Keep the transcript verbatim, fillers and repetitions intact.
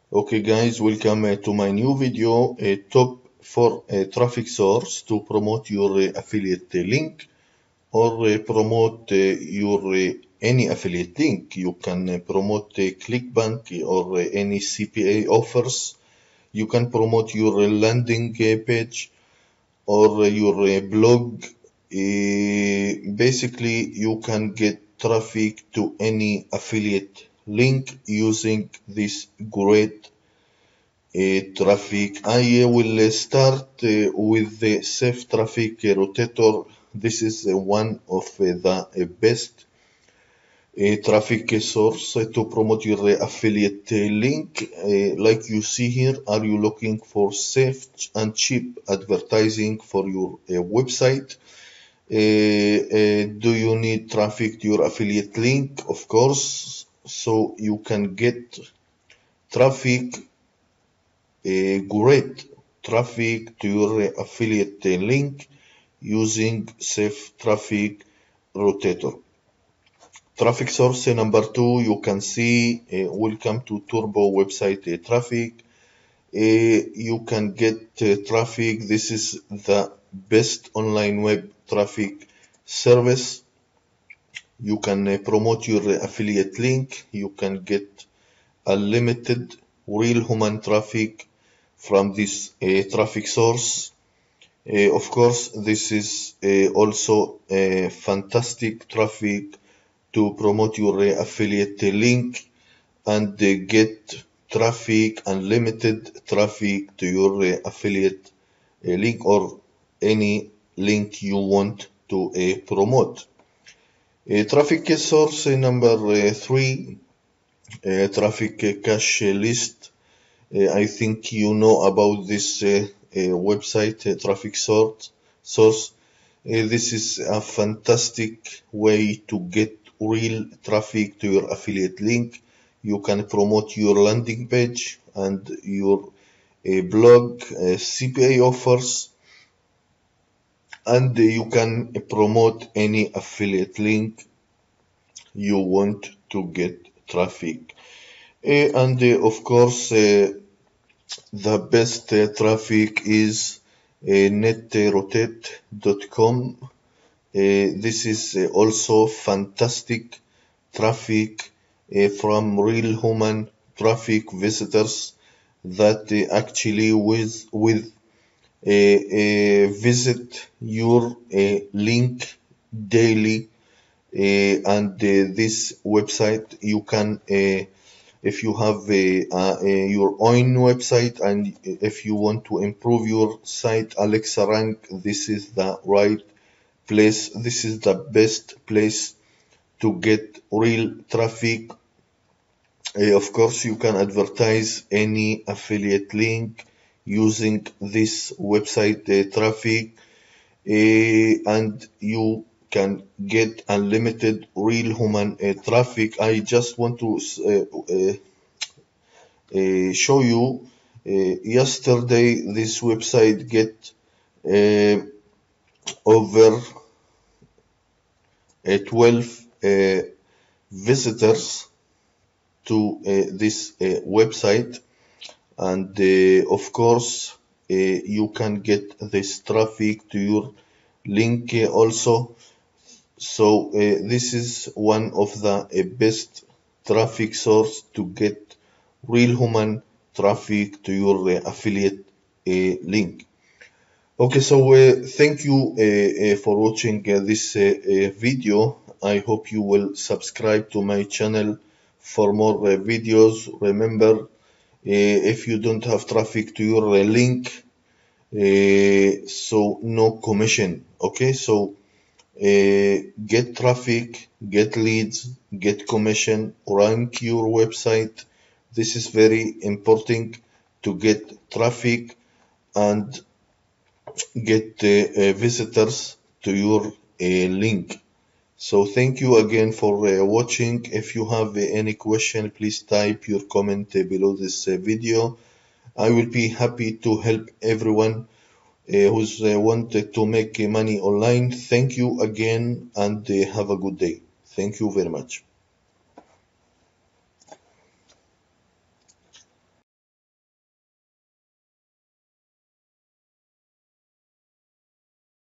Okay guys, welcome uh, to my new video, uh, top four uh, traffic source to promote your uh, affiliate uh, link or uh, promote uh, your uh, any affiliate link. You can uh, promote uh, ClickBank or uh, any C P A offers. You can promote your uh, landing uh, page or uh, your uh, blog. Uh, basically, you can get traffic to any affiliate link using this great uh, traffic. I uh, will uh, start uh, with the Safe Traffic Rotator. This is uh, one of uh, the uh, best uh, traffic source uh, to promote your uh, affiliate uh, link. Uh, like you see here, are you looking for safe and cheap advertising for your uh, website? Uh, uh, do you need traffic to your affiliate link? Of course, so you can get traffic, a great traffic to your affiliate link using Safe Traffic Rotator. Traffic source number two, you can see uh, welcome to Turbo website uh, traffic. Uh, you can get uh, traffic. This is the best online web traffic service. You can uh, promote your affiliate link. You can get unlimited real human traffic from this uh, traffic source. Uh, of course, this is uh, also a fantastic traffic to promote your uh, affiliate link and uh, get traffic, unlimited traffic to your uh, affiliate uh, link or any link you want to uh, promote. Uh, traffic source number uh, three, uh, traffic cache list. Uh, I think you know about this uh, uh, website uh, traffic source. source. Uh, this is a fantastic way to get real traffic to your affiliate link. You can promote your landing page and your uh, blog, uh, C P A offers, and you can promote any affiliate link you want to get traffic. Uh, and uh, of course, uh, the best uh, traffic is uh, netrotate dot com. Uh, this is uh, also fantastic traffic uh, from real human traffic visitors that uh, actually with with uh, uh, visit your uh, link daily, uh, and uh, this website you can uh, if you have a, a, a, your own website and if you want to improve your site Alexa rank, this is the right place. This is the best place to get real traffic. Uh, of course, you can advertise any affiliate link using this website uh, traffic, uh, and you can get unlimited real human uh, traffic. I just want to uh, uh, uh, show you. Uh, yesterday, this website get uh, over uh, twelve uh, visitors to uh, this uh, website, and uh, of course uh, you can get this traffic to your link uh, also. So uh, this is one of the uh, best traffic source to get real human traffic to your uh, affiliate uh, link. Okay, so uh, thank you uh, uh, for watching uh, this uh, uh, video. I hope you will subscribe to my channel for more uh, videos. Remember, uh, if you don't have traffic to your uh, link, uh, so no commission. Okay, so uh, get traffic, get leads, get commission, rank your website. This is very important to get traffic and get uh, uh, visitors to your uh, link. So thank you again for uh, watching. If you have uh, any question, please type your comment uh, below this uh, video. I will be happy to help everyone uh, who's uh, wanted to make uh, money online. Thank you again and uh, have a good day. Thank you very much.